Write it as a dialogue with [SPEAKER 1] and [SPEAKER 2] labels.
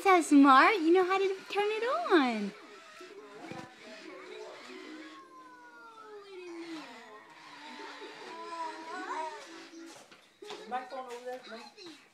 [SPEAKER 1] so smart. You know how to turn it on.
[SPEAKER 2] My phone over there.